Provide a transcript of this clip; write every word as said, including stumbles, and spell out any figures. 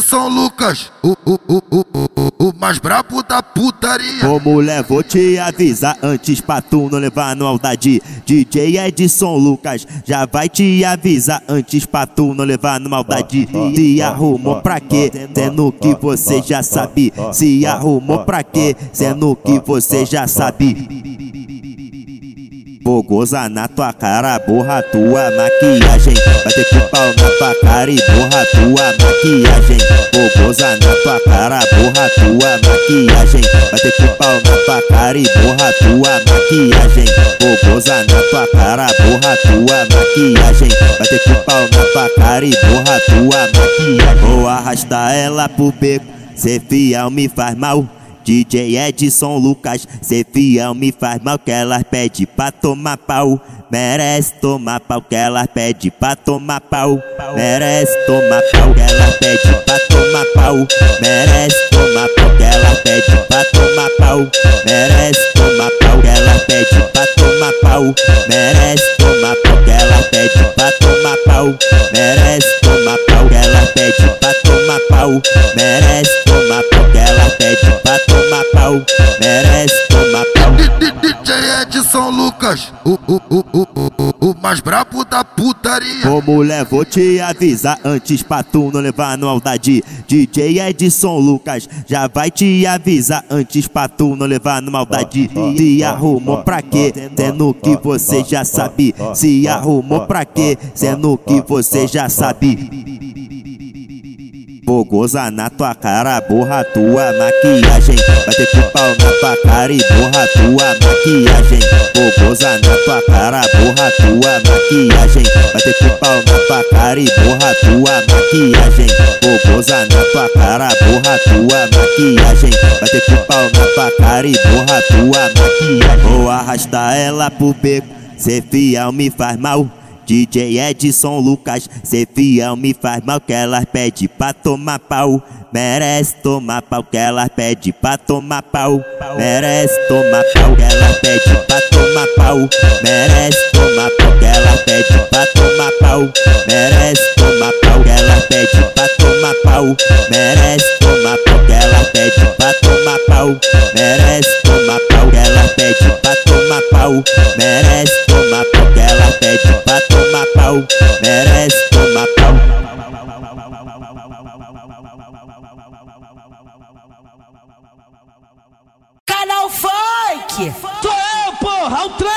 São Lucas, o, o, o, o, o, o mais brabo da putaria. Ô mulher, vou te avisar antes pra tu não levar no maldade. D J Edson Lucas já vai te avisar antes pra tu não levar no maldade. Se arrumou pra quê? Sendo que você já sabe. Se arrumou pra quê? Sendo que você já sabe. Vou gozar na tua cara, borra tua maquiagem. Vai ter que pau na tua cara e borra tua maquiagem. Vou gozar na tua cara, borra tua maquiagem. Vai ter que pau na tua cara e borra tua maquiagem. Vou gozar na tua cara, borra tua maquiagem. Vai ter que pau na tua cara e borra tua maquiagem. Vou arrastar ela pro beco, ser fiel me faz mal. D J Edson Lucas, ser fiel me faz mal, que elas pede pra tomar pau. Merece tomar pau, que elas pede pra tomar pau. Merece tomar pau, que elas pede pra tomar pau. Merece tomar pau, que elas pede pra tomar pau. Merece tomar pau, que elas pede pra tomar pau. Merece tomar pau, que elas pede pra tomar pau. Merece tomar pau, que elas pede pra tomar pau. Merece tomar pau, que elas pede pra tomar pau. Merece tomar pau. D J Edson Lucas, o, o, o, o, o, o mais brabo da putaria. Ô mulher, vou te avisar antes pra tu não levar no maldade. D J Edson Lucas já vai te avisar antes pra tu não levar no maldade. Se arrumou pra quê? Sendo que você já sabe. Se arrumou pra quê? Sendo que você já sabe. Vou gozar na tua cara, borra tua maquiagem. Vai ter que pau na tua cara e borra tua maquiagem. Vou gozar na tua cara, borra tua maquiagem. Vai ter que pau na tua cara e borra tua maquiagem. Vou gozar na tua cara, borra tua maquiagem. Vai ter que pau na tua cara e borra tua maquiagem. Vou arrastar ela pro beco, ser fiel me faz mal. D J Edson Lucas, ser fiel me faz mal, que elas pede pra tomar pau. Merece tomar pau, que elas pede pra tomar pau. Merece tomar pau, que elas pede pra tomar pau. Merece tomar pau, que elas pede pra tomar pau. Merece tomar pau, que elas pede pra tomar pau. Merece tomar pau, que elas pede pra tomar pau. Merece tomar pau, que elas pede pra tomar pau. Merece tomar pau, que elas pede pra tomar pau. Merece tomar pau. Canal Funk! Sou eu, porra, o trem!